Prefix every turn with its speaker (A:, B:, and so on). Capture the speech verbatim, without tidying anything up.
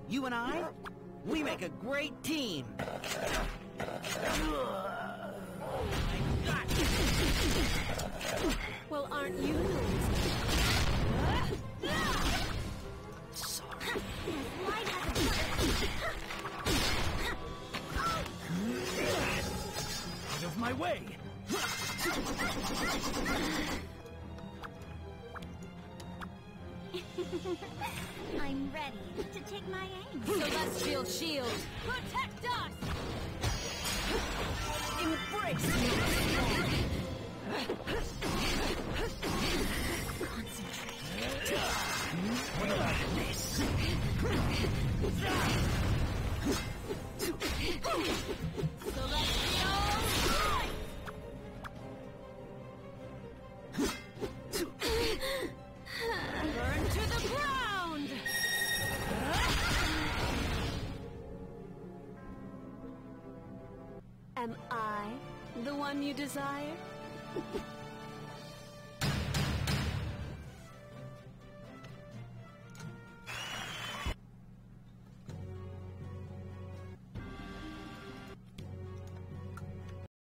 A: You and I, we make a great team.
B: Well, aren't you losing?
A: Sorry. Out of my way!
C: I'm ready to take my aim.
B: Celestial shield, protect us!
A: Embrace me!
C: Concentrate.
A: What about this?
B: Celestial light! Burn to the ground! Am I the one you desire?